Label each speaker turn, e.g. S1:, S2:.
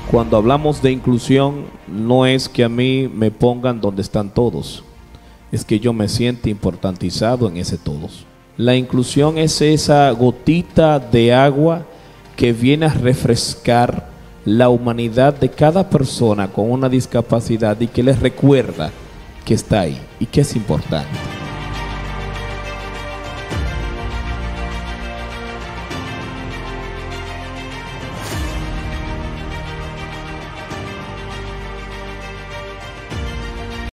S1: Cuando hablamos de inclusión, no es que a mí me pongan donde están todos, es que yo me siento importantizado en ese todos. La inclusión es esa gotita de agua que viene a refrescar la humanidad de cada persona con una discapacidad y que les recuerda que está ahí y que es importante.